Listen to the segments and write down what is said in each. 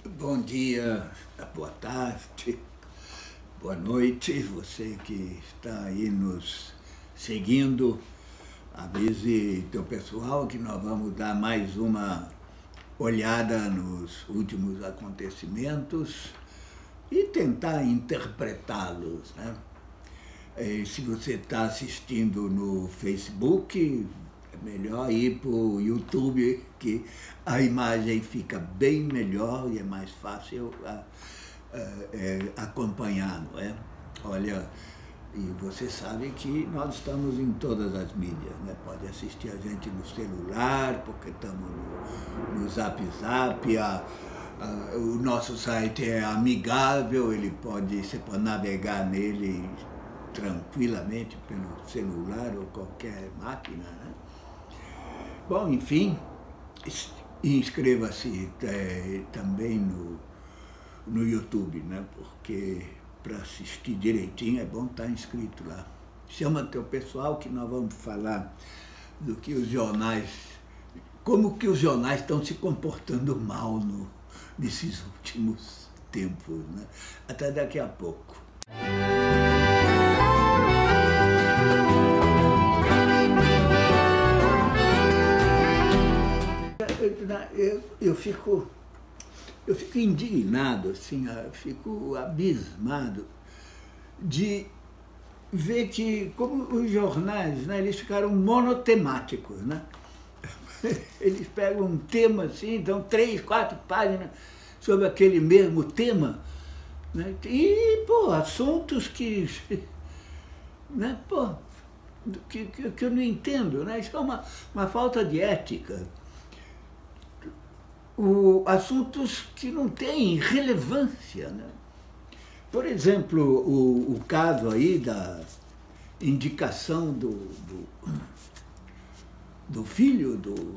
Bom dia, boa tarde, boa noite, você que está aí nos seguindo. Avise teu pessoal que nós vamos dar mais uma olhada nos últimos acontecimentos e tentar interpretá-los, né? Se você está assistindo no Facebook, é melhor ir para o YouTube, que a imagem fica bem melhor e é mais fácil acompanhar, não é? Olha, e você sabe que nós estamos em todas as mídias, né? Pode assistir a gente no celular, porque estamos no Zap Zap, o nosso site é amigável, você pode navegar nele tranquilamente pelo celular ou qualquer máquina, né? Bom, enfim, inscreva-se também no YouTube, né? Porque para assistir direitinho é bom estar inscrito lá. Chama teu pessoal que nós vamos falar do que os jornais, como que os jornais estão se comportando mal nesses últimos tempos, né? Até daqui a pouco. Eu fico indignado, assim, fico abismado de ver que, como os jornais, né, eles ficaram monotemáticos, né? Eles pegam um tema assim, dão 3, 4 páginas sobre aquele mesmo tema, né? E, pô, assuntos que, né, pô, que eu não entendo, né? Isso é uma falta de ética. Assuntos que não têm relevância, né? Por exemplo, o caso aí da indicação do filho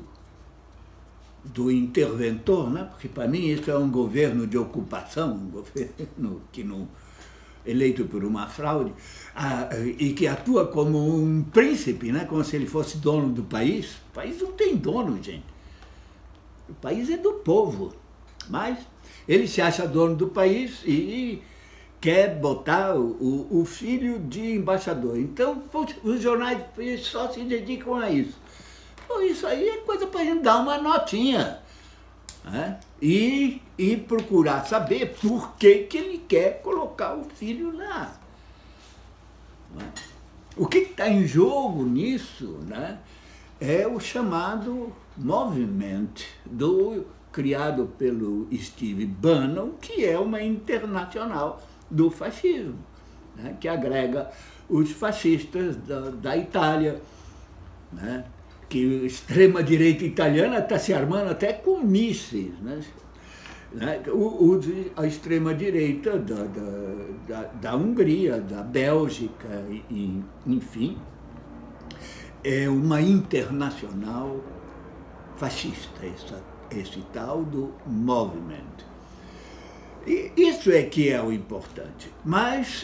do interventor, né? Porque para mim isso é um governo de ocupação, um governo que não, eleito por uma fraude, e que atua como um príncipe, né? Como se ele fosse dono do país. O país não tem dono, gente. O país é do povo, mas ele se acha dono do país e quer botar o filho de embaixador. Então, os jornais só se dedicam a isso. Então, isso aí é coisa para a gente dar uma notinha, né? E procurar saber por que ele quer colocar o filho lá. Né? O que está em jogo nisso, né? É o chamado movimento criado pelo Steve Bannon, que é uma internacional do fascismo, né, que agrega os fascistas da Itália, né, que a extrema-direita italiana está se armando até com mísseis, né, a extrema-direita da Hungria, da Bélgica, enfim, é uma internacional fascista, esse tal do movimento. E isso é que é o importante. Mas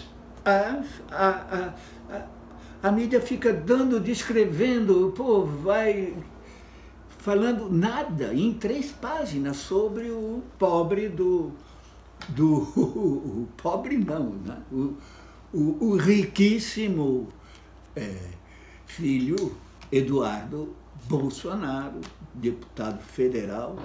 a mídia fica descrevendo, pô, vai falando nada, em 3 páginas, sobre o pobre o pobre não, né? O riquíssimo filho Eduardo Bolsonaro, deputado federal,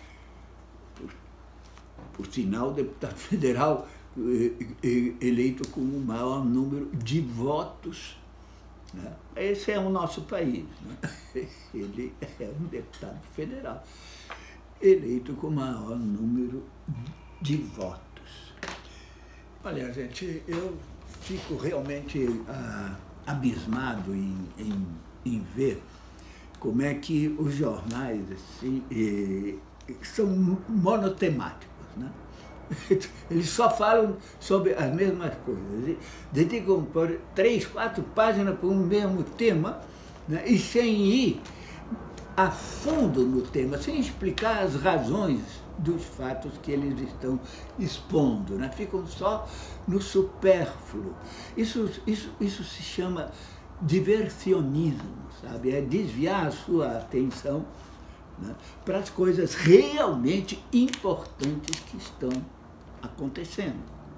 por sinal, deputado federal eleito com o maior número de votos, né? Esse é o nosso país, né? Ele é um deputado federal eleito com o maior número de votos. Olha, gente, eu fico realmente abismado em ver como é que os jornais assim, são monotemáticos, né? Eles só falam sobre as mesmas coisas, dedicam por 3, 4 páginas para um mesmo tema, né? E sem ir a fundo no tema, sem explicar as razões dos fatos que eles estão expondo, né? Ficam só no supérfluo. Isso se chama diversionismo, sabe? É desviar a sua atenção né, para as coisas realmente importantes que estão acontecendo.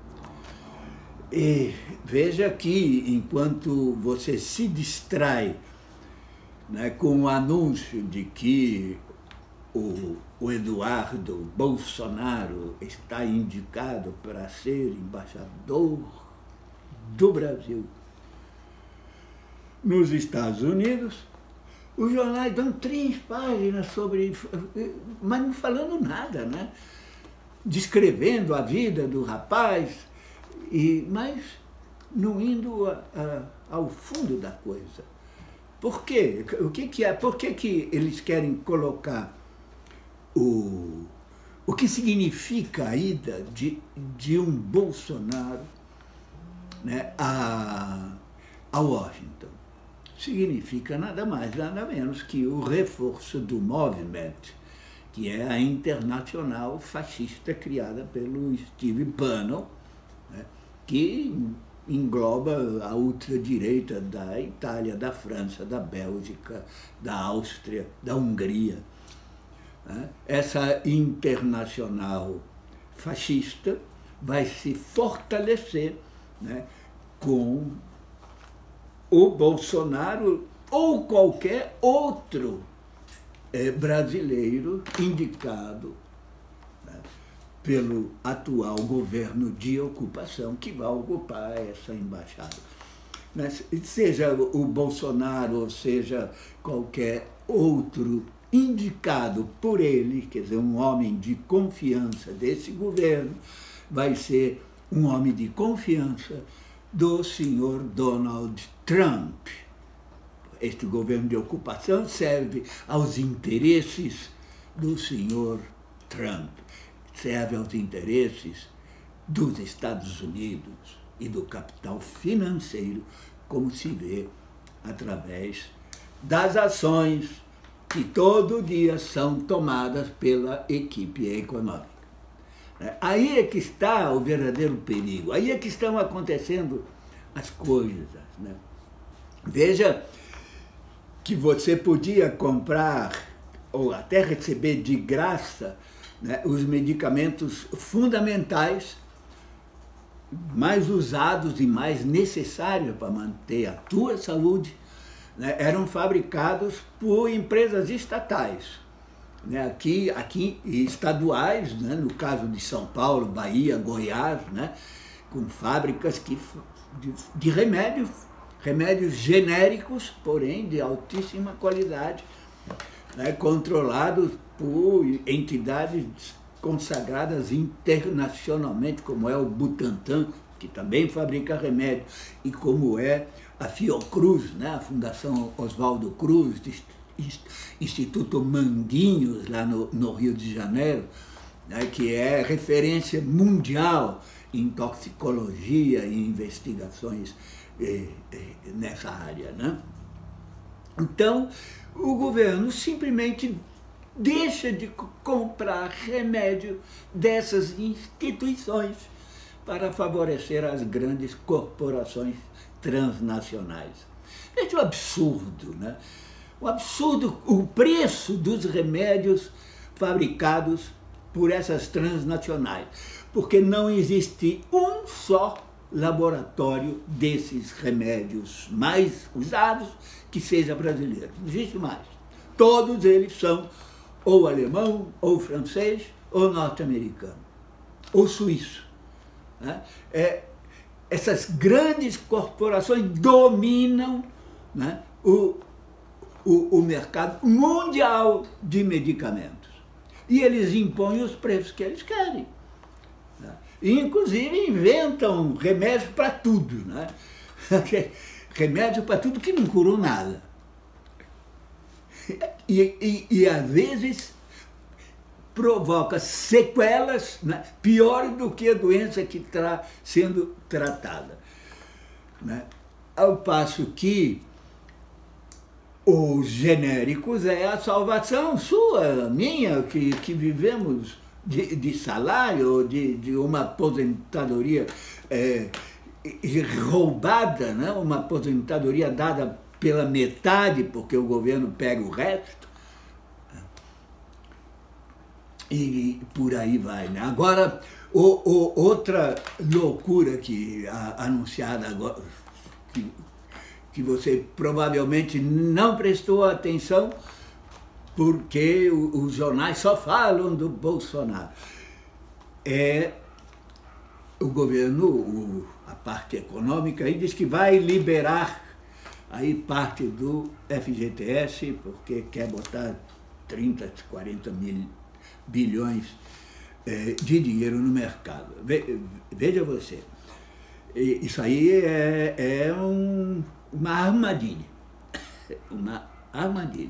E veja que, enquanto você se distrai, né, com o anúncio de que o Eduardo Bolsonaro está indicado para ser embaixador do Brasil nos Estados Unidos, os jornais dão 3 páginas sobre, mas não falando nada, né? Descrevendo a vida do rapaz, mas não indo ao fundo da coisa. Por quê? O que é? Por que eles querem colocar o que significa a ida de um Bolsonaro, né, a Washington? Significa nada mais, nada menos que o reforço do movimento, que é a internacional fascista criada pelo Steve Bannon, né, que engloba a ultradireita da Itália, da França, da Bélgica, da Áustria, da Hungria. Essa internacional fascista vai se fortalecer, né, com o Bolsonaro ou qualquer outro brasileiro indicado, né, pelo atual governo de ocupação que vai ocupar essa embaixada. Seja o Bolsonaro ou seja qualquer outro indicado por ele, quer dizer, um homem de confiança desse governo, vai ser um homem de confiança do senhor Donald Trump. Este governo de ocupação serve aos interesses do senhor Trump, serve aos interesses dos Estados Unidos e do capital financeiro, como se vê através das ações que todo dia são tomadas pela equipe econômica. Aí é que está o verdadeiro perigo, aí é que estão acontecendo as coisas, né? Veja que você podia comprar ou até receber de graça, né, os medicamentos fundamentais, mais usados e mais necessários para manter a tua saúde, né, eram fabricados por empresas estatais, né, aqui estaduais, né, no caso de São Paulo, Bahia, Goiás, né, com fábricas de remédios genéricos, porém de altíssima qualidade, né, controlados por entidades consagradas internacionalmente, como é o Butantan, que também fabrica remédio, e como é a Fiocruz, né, a Fundação Oswaldo Cruz, Instituto Manguinhos, lá no Rio de Janeiro, né, que é referência mundial em toxicologia e investigações nessa área, né? Então, o governo simplesmente deixa de comprar remédio dessas instituições para favorecer as grandes corporações transnacionais. Veja o absurdo, né? O absurdo, o preço dos remédios fabricados por essas transnacionais, porque não existe um só laboratório desses remédios mais usados que seja brasileiro. Não existe mais. Todos eles são ou alemão, ou francês, ou norte-americano, ou suíço, né? Essas grandes corporações dominam, né, o mercado mundial de medicamentos. E eles impõem os preços que eles querem. Né? E, inclusive, inventam remédios para tudo. Né? Remédio para tudo que não curou nada. E às vezes, provoca sequelas, né, piores do que a doença que está sendo tratada. Né? Ao passo que os genéricos é a salvação sua, minha, que vivemos de salário, ou de uma aposentadoria roubada, né? Uma aposentadoria dada pela metade, porque o governo pega o resto. e por aí vai, né? Agora, outra loucura que anunciada agora, que você provavelmente não prestou atenção, porque os jornais só falam do Bolsonaro. É o governo, a parte econômica, aí diz que vai liberar aí parte do FGTS, porque quer botar 30, 40 bilhões de dinheiro no mercado. Veja você, isso aí é uma armadilha. Uma armadilha.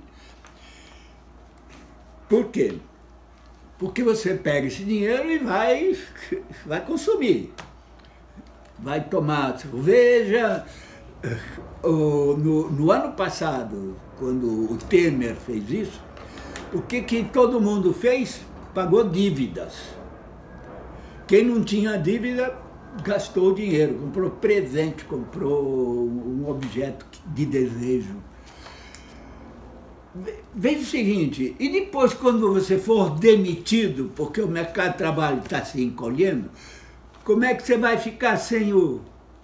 Por quê? Porque você pega esse dinheiro e vai consumir. Vai tomar cerveja. No ano passado, quando o Temer fez isso, o que todo mundo fez? Pagou dívidas. Quem não tinha dívida, gastou o dinheiro, comprou presente, comprou um objeto de desejo. Veja o seguinte, e depois quando você for demitido, porque o mercado de trabalho está se encolhendo, como é que você vai ficar sem o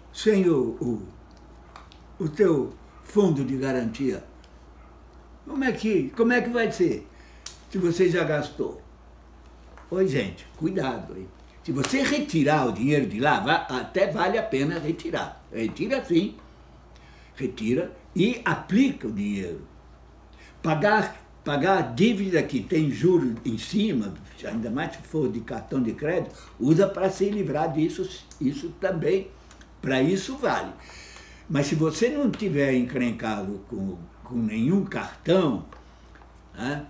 teu fundo de garantia? Como é que vai ser, se você já gastou? Oi, gente, cuidado, hein? Se você retirar o dinheiro de lá, até vale a pena retirar. Retira sim, retira e aplica o dinheiro. Pagar a dívida que tem juros em cima, ainda mais se for de cartão de crédito, usa para se livrar disso, isso também, para isso vale. Mas se você não tiver encrencado com nenhum cartão, né,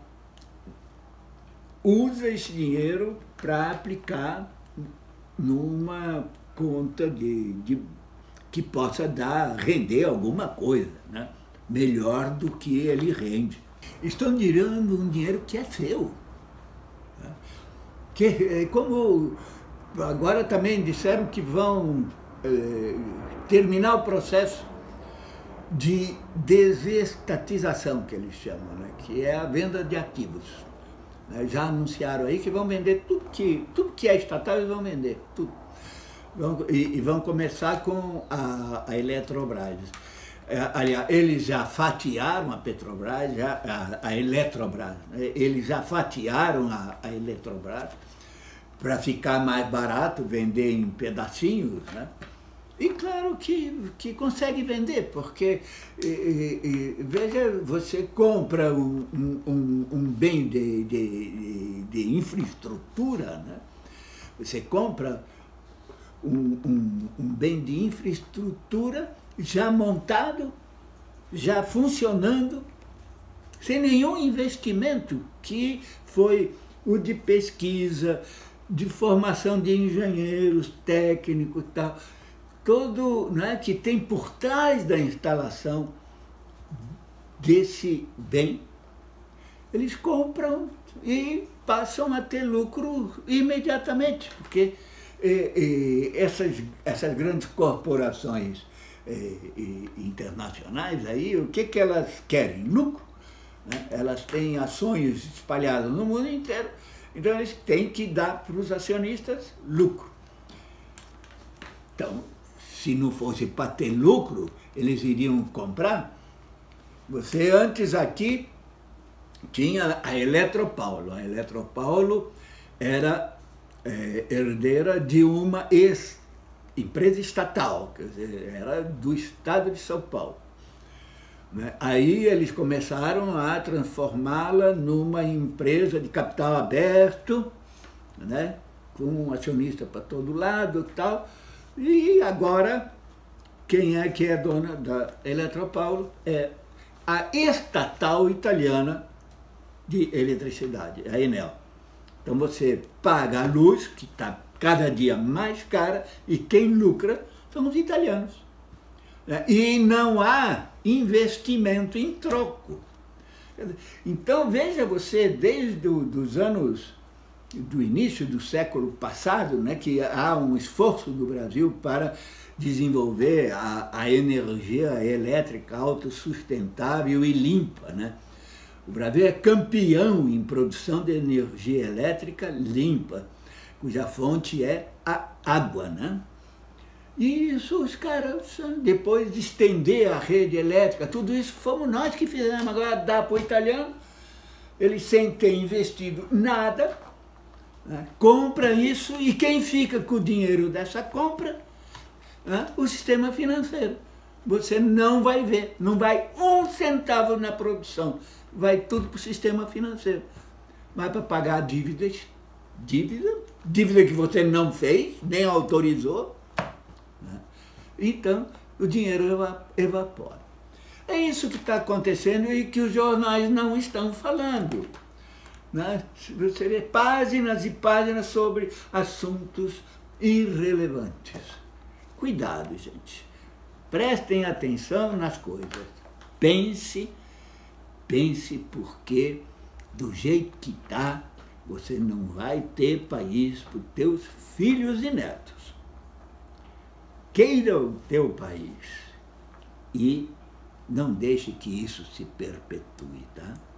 usa esse dinheiro para aplicar numa conta que possa render alguma coisa, né? Melhor do que ele rende. Estão tirando um dinheiro que é seu. Né? Que, como agora também disseram que vão terminar o processo de desestatização, que eles chamam, né? Que é a venda de ativos. Já anunciaram aí que vão vender tudo que é estatal, eles vão vender, tudo. E vão começar com a Eletrobras. Aliás, eles já fatiaram a Petrobras, a Eletrobras, eles já fatiaram a Eletrobras para ficar mais barato, vender em pedacinhos, né? E claro que consegue vender, porque, veja, você compra um bem de infraestrutura, né? Você compra um bem de infraestrutura já montado, já funcionando, sem nenhum investimento, que foi o de pesquisa, de formação de engenheiros, técnicos e tal, todo, né, que tem por trás da instalação desse bem, eles compram e passam a ter lucro imediatamente, porque essas grandes corporações internacionais aí, o que elas querem? Lucro. Né? Elas têm ações espalhadas no mundo inteiro, então eles têm que dar para os acionistas lucro. Então, se não fosse para ter lucro, eles iriam comprar. Você antes aqui tinha a Eletropaulo. A Eletropaulo era herdeira de uma empresa estatal, quer dizer, era do estado de São Paulo. Né? Aí eles começaram a transformá-la numa empresa de capital aberto, né? Com um acionista para todo lado e tal. E agora, quem é que é dona da Eletropaulo? É a estatal italiana de eletricidade, a Enel. Então você paga a luz, que está cada dia mais cara, e quem lucra são os italianos. E não há investimento em troco. Então veja você, desde os anos do início do século passado, né, que há um esforço do Brasil para desenvolver a energia elétrica autossustentável e limpa, né? O Brasil é campeão em produção de energia elétrica limpa, cuja fonte é a água, né? E isso os caras, depois de estender a rede elétrica, tudo isso fomos nós que fizemos. Agora dá para o italiano, ele sem ter investido nada, né, compra isso, e quem fica com o dinheiro dessa compra? Né, o sistema financeiro. Você não vai ver, não vai um centavo na produção, vai tudo para o sistema financeiro. Vai para pagar dívidas, dívida que você não fez, nem autorizou. Então, o dinheiro evapora. É isso que está acontecendo e que os jornais não estão falando. Né? Você vê páginas e páginas sobre assuntos irrelevantes. Cuidado, gente. Prestem atenção nas coisas. Pense, porque do jeito que está, você não vai ter país para os teus filhos e netos. Queira o teu país e não deixe que isso se perpetue, tá?